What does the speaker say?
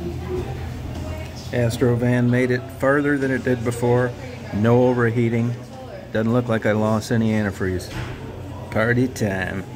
Astrovan made it farther than it did before. No overheating. Doesn't look like I lost any antifreeze. Party time.